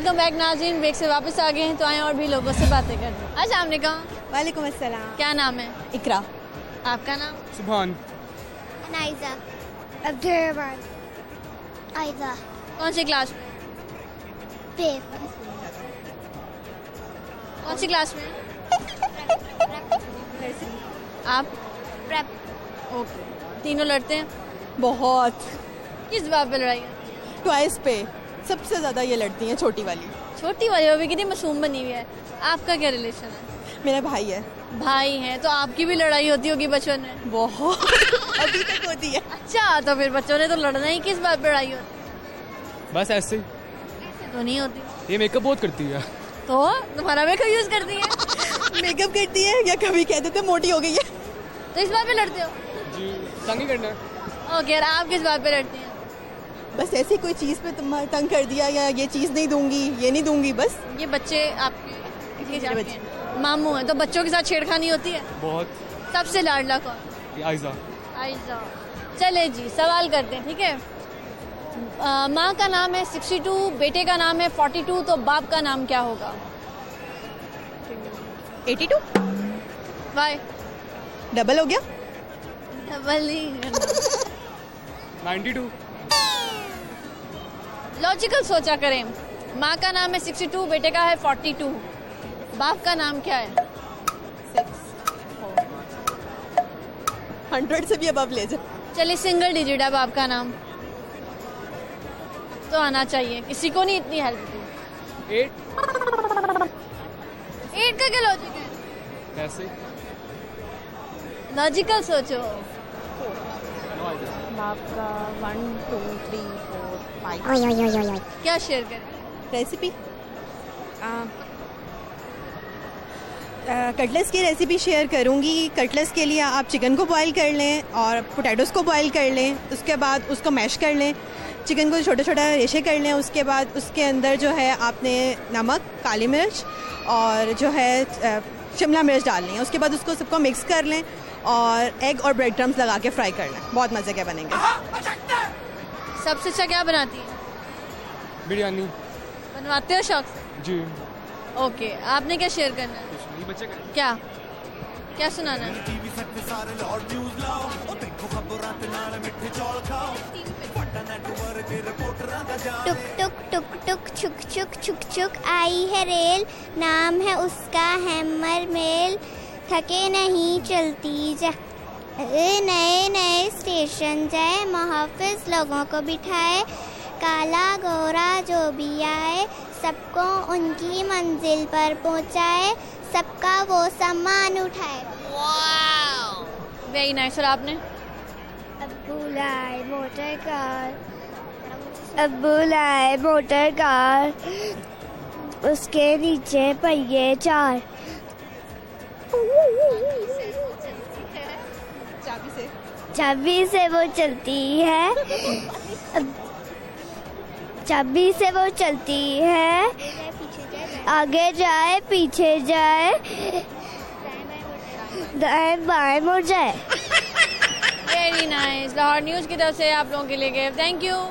Welcome back नाज़रीन, break से वापस आ गए हैं तो आए और भी लोगों से बातें करते हैं। अस्सलाम वालेकुम। वालेकुम अस्सलाम। क्या नाम है? इकरा। आपका नाम? सुभान। नाइजा। अब्दुर्रहमान। आयदा। कौन सी क्लास में? कौन सी क्लास में? आप? प्रेप। ओके। तीनों लड़ते हैं? बहुत। किस बात पे लड़ाई है? ट्वाइस पे सबसे ज़्यादा ये लड़ती हैं, छोटी वाली। छोटी वाली वो भी कितनी मासूम बनी हुई है। आपका क्या रिलेशन है? मेरा भाई है। भाई है तो आपकी भी लड़ाई होती होगी बचपन में? बहुत। अभी तक होती है। अच्छा, तो फिर बच्चों ने तो लड़ना ही, किस बात पे लड़ाई होती? बस ऐसे ही। तो नहीं होती। ये मेकअप बहुत करती है। तो तुम्हारा मेकअप यूज करती है? मेकअप करती है या कभी कह देते मोटी हो गई है। तो इस बात पे लड़ते हो? जी, तंग ही करना है। ओके, और आप किस बात पे लड़ती हैं? बस ऐसी कोई चीज़ पे तुम्हारा तंग कर दिया या ये चीज़ नहीं दूंगी, ये नहीं दूंगी, बस। ये बच्चे आपके मामू हैं तो बच्चों के साथ छेड़खानी होती है? बहुत। सबसे लाडला कौन? आयजा। आयजा। चले जी, सवाल करते हैं, ठीक है। माँ का नाम है 62, बेटे का नाम है 42, तो बाप का नाम क्या होगा? 82। वाई? डबल हो गया। डबल ही 92। लॉजिकल सोचा करें। माँ का नाम है 62, बेटे का है 42, बाप का नाम क्या है? 100 से भी अबव ले जाओ। चलिए, सिंगल डिजिट है बाप का नाम, तो आना चाहिए। किसी को नहीं इतनी हेल्प की। 8 का क्या लॉजिक है? ऐसे। लॉजिकल सोचो। बाप का 1 2 3 4 5। क्या शेयर करें? रेसिपी। कटलेस की रेसिपी शेयर करूंगी। कटलेस के लिए आप चिकन को बॉईल कर लें और पोटैटोज़ को बॉईल कर लें। उसके बाद उसको मैश कर लें। चिकन को छोटे छोटे रेशे कर लें। उसके बाद उसके अंदर जो है आपने नमक, काली मिर्च और जो है शिमला मिर्च डालनी है। उसके बाद उसको सबको मिक्स कर लें और एग और ब्रेड क्रम्स लगा के फ्राई कर लें। बहुत मज़े के बनेंगे। सबसे अच्छा क्या बनाती है? बिरयानी। बनवाते हो शौक से? जी। ओके, आपने क्या शेयर करना है? बच्चे क्या क्या सुनाना है? टुक टुक टुक टुक छुक छुक छुक छुक आई है रेल, नाम है उसका हैमर मेल, थके नहीं चलती जा, नए नए स्टेशन जाए, मुहाफिज लोगों को बिठाए, काला गोरा जो भी आए, सबको उनकी मंजिल पर पहुंचाए, सबका वो सम्मान उठाए। Wow, very nice. और आपने? अब्बू लाए मोटर कार, अब्बू लाए मोटर कार, उसके नीचे पहिए 4। चाबी से वो चलती है, चाबी से वो चलती है, आगे जाए पीछे जाए, दाएं बाएं मुड़ जाए। Very nice. लाहौर न्यूज़ की तरफ से आप लोगों के लिए गिफ्ट। थैंक यू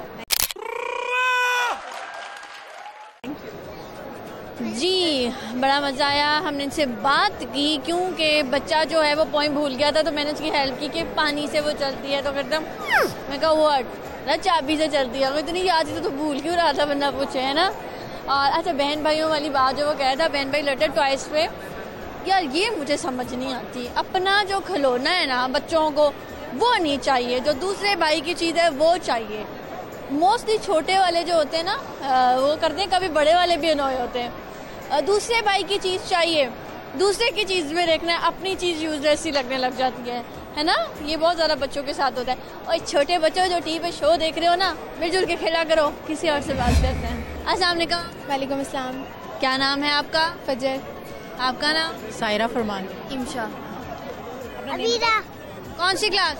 जी, बड़ा मज़ा आया। हमने इनसे बात की क्योंकि बच्चा जो है वो पॉइंट भूल गया था, तो मैंने उसकी हेल्प की कि पानी से वो चलती है। तो एकदम मैं कहा वर्ड ना, चाबी से चलती है। इतनी याद थी तो भूल क्यों रहा था, बंदा पूछे, है ना। और अच्छा, बहन भाइयों वाली बात जो वो कह रहा था, बहन भाई लड़ते टॉयज पे, यार ये मुझे समझ नहीं आती। अपना जो खिलौना है ना बच्चों को, वो नहीं चाहिए, जो दूसरे भाई की चीज़ है वो चाहिए। मोस्टली छोटे वाले जो होते हैं ना वो करते हैं, कभी बड़े वाले भी अनोय होते हैं। दूसरे भाई की चीज़ चाहिए, दूसरे की चीज़ में देखना है, अपनी चीज़ यूजलेस सी लगने लग जाती है ना। ये बहुत ज़्यादा बच्चों के साथ होता है। और छोटे बच्चों जो टीवी पे शो देख रहे हो ना, मिलजुल के खेला करो। किसी और से बात करते हैं। अस्सलाम वालेकुम। वालेकुम अस्सलाम। क्या नाम है आपका? फजर। आपका नाम? सायरा फरमान। इमशा। अबीरा। कौन सी क्लास?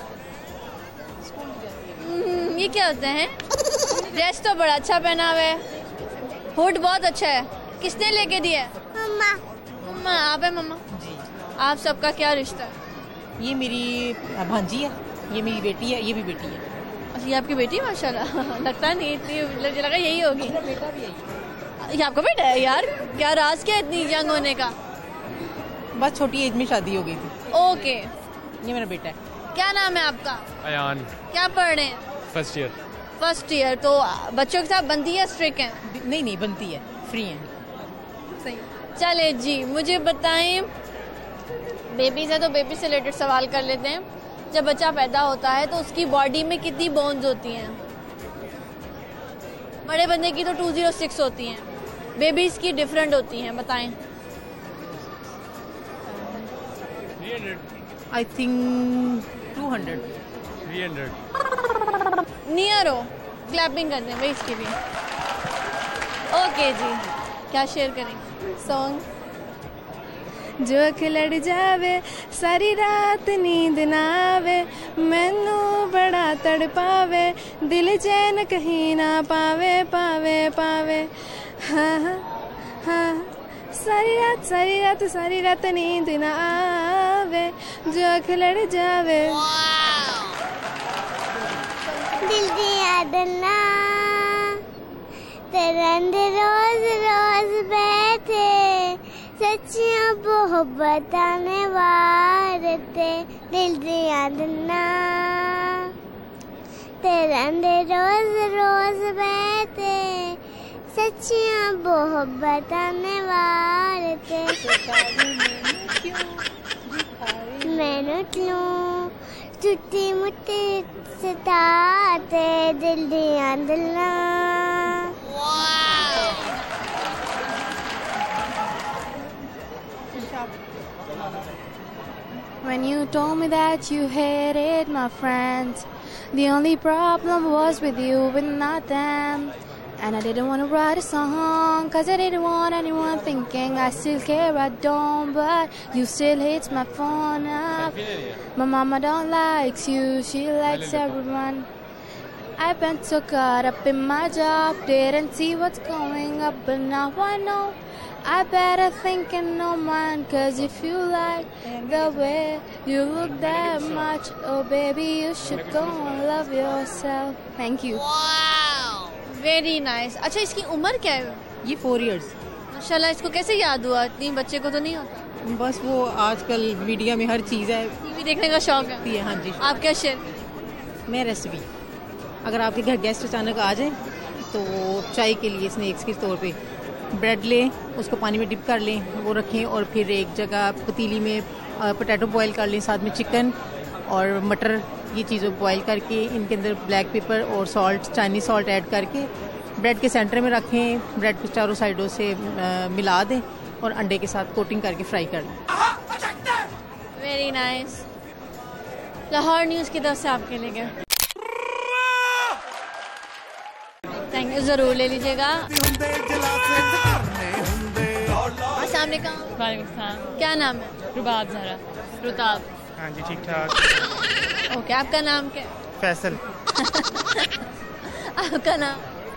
ये क्या होते हैं? ड्रेस तो बड़ा अच्छा पहना हुआ है, हुड बहुत अच्छा है। किसने लेके दिया? मम्मा। मम्मा। आप है मम्मा जी। आप सबका क्या रिश्ता है? ये मेरी भांजी है, ये मेरी बेटी है, ये भी बेटी है। अच्छा, ये आपकी बेटी? माशाल्लाह। लगता नहीं, इतनी मुझे लगा यही होगी। मेरा बेटा भी है। ये आपका बेटा है यार? क्या राज क्या इतनी यंग होने का? बस छोटी एज में शादी हो गई थी। ओके, ये मेरा बेटा है। क्या नाम है आपका? अयान, क्या पढ़ रहे हैं? First year. First year. तो बच्चों के साथ बनती है, स्ट्रिक्ट है? नहीं बनती है, फ्री है। सही। चले जी, मुझे बताएं, बेबी से तो बेबी से रिलेटेड सवाल कर लेते हैं। जब बच्चा पैदा होता है तो उसकी बॉडी में कितनी बोन्स होती हैं? बड़े बंदे की तो 206 होती हैं, बेबीज की डिफरेंट होती हैं, बताएं। 300। I think 200। 300। नियर हो, क्लैपिंग करते हैं भाई इसके लिए। ओके जी, क्या शेयर करेंगे? सॉन्ग जो खिलड़ जावे सारी रात नींद ना आवे, मैनू बड़ा तड़पावे, दिल चैन कहीं ना पावे पावे पावे। हाँ हाँ हाँ, सारी रात नींद ना आवे, जो खिलड़ जावे। दिल दिया डलना तेरे रोज रोज बैठे, सच्चियां बहुत बताने वाले थे। दिल दिया डलना तेरे रोज रोज बैठे, सच्चियां बहुत बताने वाले थे। मैंने क्यों टूटी मुट्ठी सताते, दिल दिया डलना। When you told me that you hated my friends, the only problem was with you and not them. And I didn't want to write a song, 'cause I didn't want anyone thinking I still care, I don't. But you still hits my phone up. My mama don't like you, she likes everyone. I've been so caught up in my job, didn't see what's going up, but now I know I better think and no mind. 'Cause if you like the way you look that much, oh baby, you should go and love yourself. Thank you. Very nice. अच्छा, इसकी उम्र क्या है? ये 4 years। माशाल्लाह, इसको कैसे याद हुआ? इतनी बच्चे को तो नहीं होता। बस वो आजकल मीडिया में हर चीज़ है, टीवी देखने का शौक है। हाँ जी। आप क्या शेयर? मैं रेसिपी, अगर आपके घर गेस्ट अचानक आ जाए तो चाय के लिए स्नैक्स के तौर पे ब्रेड लें, उसको पानी में डिप कर लें, वो रखें, और फिर एक जगह पतीली में पोटैटो बॉईल कर लें, साथ में चिकन और मटर, ये चीज़ों बॉईल करके इनके अंदर ब्लैक पेपर और सॉल्ट, चाइनीज सॉल्ट ऐड करके ब्रेड के सेंटर में रखें, ब्रेड को चारों साइडों से मिला दें और अंडे के साथ कोटिंग करके फ्राई कर लें। Very nice. लाहौर न्यूज़ की तरफ से आपके लिए क्या? थैंक यू, ज़रूर ले लीजिएगा। अस्सलाम वालेकुम। क्या नाम है? रुबाब ज़हरा। रुताब। हाँ जी, ठीक ठाक। ओके, आपका नाम क्या है? फैसल। आपका नाम?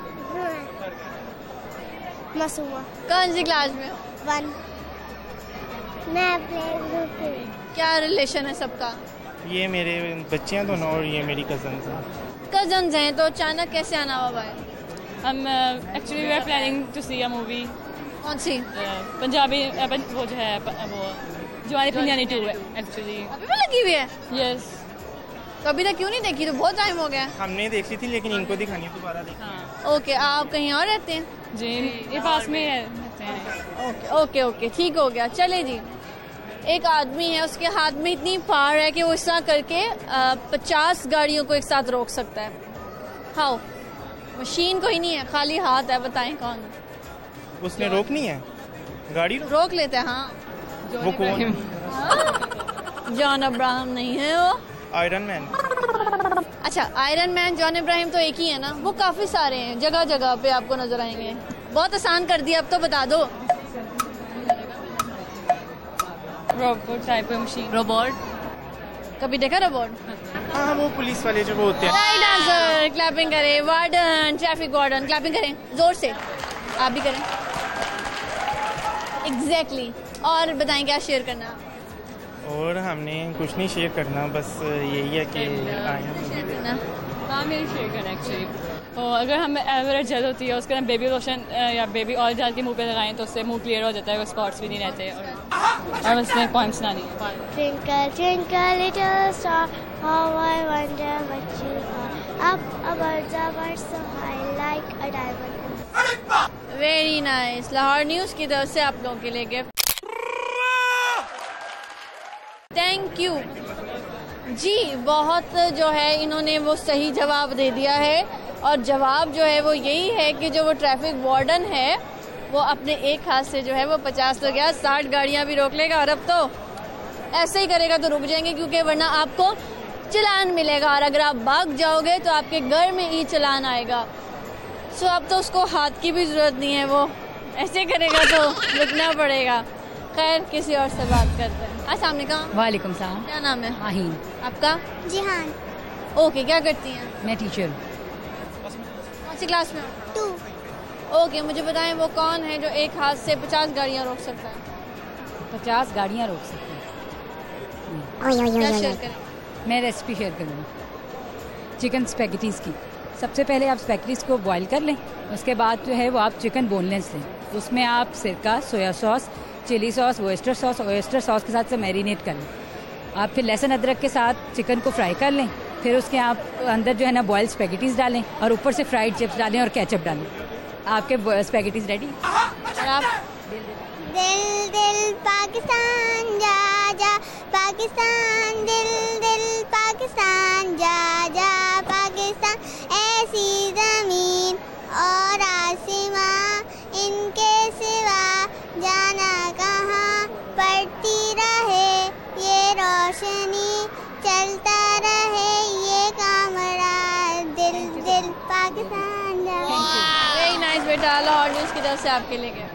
मसूआ। कौन सी क्लास में हो? 1। मैं प्ले ग्रुप में। क्या रिलेशन है सबका? ये मेरे बच्चे हैं दोनों और ये मेरी कजन्स हैं। कजन्स हैं, तो अचानक कैसे आना हुआ भाई? हम actually we are planning to see a movie. कौन सी? पंजाबी, वो जो है वो जवानी पंजानी 2 है एक्चुअली। अभी भी लगी हुई है? यस। तो अभी तक क्यों नहीं देखी? तो बहुत टाइम हो गया। हमने देखी थी लेकिन इनको दिखानी है, दोबारा देखी। हाँ ओके, आप कहीं और रहते हैं? जी, ये पास में रहते हैं। ओके ओके ओके, ठीक हो गया। चले जी, एक आदमी है, उसके हाथ में इतनी पावर है कि वो इस तरह करके 50 गाड़ियों को एक साथ रोक सकता है। हाउ? मशीन कोई नहीं है, खाली हाथ है। बताएं कौन? उसने रोकनी है गाड़ी? रोक लेते हैं। हाँ। वो कौन? जॉन अब्राहम नहीं है वो? Iron Man. अच्छा, आयरन मैन, जॉन अब्राहम तो एक ही है ना? वो काफी सारे हैं, जगह जगह पे आपको नजर आएंगे। बहुत आसान कर दिया, अब तो बता दो। Robot type machine. रोबोट? कभी देखा रोबोट? हाँ, वो पुलिस वाले जो वो होते हैं। Right answer. क्लैपिंग करें। वार्डन, ट्रैफिक वार्डन, क्लैपिंग करें जोर से। आप भी करें। एग्जैक्टली। और बताएं क्या शेयर करना है? और हमने कुछ नहीं शेयर करना, बस यही है कि आए शेयर करना। हाँ, मेरी शेयर करना एक्चुअली। और अगर हमें एलोवेरा जेल होती है उसके अंदर बेबी लोशन या बेबी ऑयल डाल के मुंह पे लगाएं तो उससे मुंह क्लियर हो जाता है, स्पॉट्स भी नहीं रहते। और बस मैं पॉइंट सुनानी है। Twinkle, twinkle, little star, how I wonder what you are. Up above the world so high, like a diamond. Very nice. Lahore news की तरफ से आप लोगों के लिए गिफ्ट। थैंक यू जी। बहुत जो है इन्होंने वो सही जवाब दे दिया है, और जवाब जो है वो यही है कि जो वो ट्रैफिक वार्डन है वो अपने एक हाथ से जो है वो 50 तो क्या 60 गाड़ियाँ भी रोक लेगा, और अब तो ऐसे ही करेगा तो रुक जाएंगे, क्योंकि वरना आपको चलान मिलेगा, और अगर आप भाग जाओगे तो आपके घर में ही चलान आएगा। सो अब तो उसको हाथ की भी ज़रूरत नहीं है, वो ऐसे करेगा तो रुकना पड़ेगा। खैर, किसी और से बात करते हैं। अस्सलाम वालेकुम। वालेकुम सलाम। क्या नाम है? आहीन। आपका? जिहान। ओके, क्या करती हैं? मैं टीचर हूँ। कौन सी क्लास में? 2। ओके, मुझे बताएं वो कौन है जो एक हाथ से 50 गाड़ियाँ रोक सकता है? 50 गाड़ियाँ रोक सकती हैं। क्या शेयर करें? मैं रेसिपी शेयर करूँगी चिकन स्पैगेटीज़ की। सबसे पहले आप स्पैगेटीज़ को बॉईल कर लें, उसके बाद जो है वो आप चिकन बोनलेस लें, उसमें आप सिरका, soya sauce, chilli sauce, oyster sauce के साथ से मैरिनेट कर लें। आप फिर लहसुन अदरक के साथ चिकन को फ्राई कर लें, फिर उसके आप अंदर जो है ना बॉइल्ड स्पैगेटीज़ डालें, और ऊपर से फ्राइड चिप्स डालें और केचप डालें। आपके स्पैगेटीज़ रेडी। और आप? दिल दिल पाकिस्तान जा जा, पाकिस्तान दिल दिल पाकिस्तान जा जा, पाकिस्तान ऐसी ज़मीन और आसमां, इनके सिवा जाना कहाँ, पड़ती रहे ये रोशनी, चलता रहे ये कामरा, दिल दिल पाकिस्तान जा। वेरी नाइस बेटा। लाहौर न्यूज़ की तरफ से आपके लिए gift.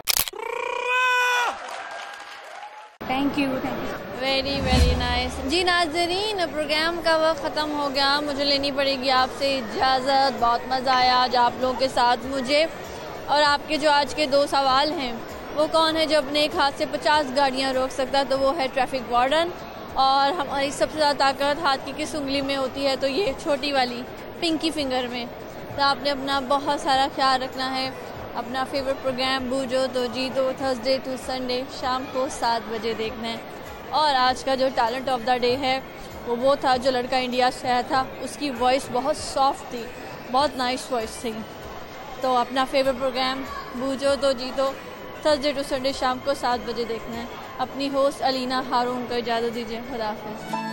Thank you. Very very nice जी। नाज़रीन, प्रोग्राम का वक्त ख़त्म हो गया, मुझे लेनी पड़ेगी आपसे इजाज़त। बहुत मज़ा आया आज आप लोगों के साथ मुझे। और आपके जो आज के 2 सवाल हैं, वो कौन है जो अपने एक हाथ से 50 गाड़ियाँ रोक सकता है, तो वो है ट्रैफिक वार्डन। और हमारी सबसे ज़्यादा ताकत हाथ की किस उंगली में होती है, तो ये छोटी वाली पिंकी फिंगर में। तो आपने अपना बहुत सारा ख्याल रखना है। अपना फेवरेट प्रोग्राम भूजो तो जीतो थर्सडे टू संडे शाम को 7 बजे देखना है। और आज का जो टैलेंट ऑफ द डे है वो था जो लड़का इंडिया से आया था, उसकी वॉइस बहुत सॉफ्ट थी, बहुत नाइस वॉइस थी। तो अपना फेवरेट प्रोग्राम भूजो तो जीतो थर्सडे टू संडे शाम को 7 बजे देखना है। अपनी होस्ट अलीना हारून को इजाज़त दीजिए। खुदा हाफिज़।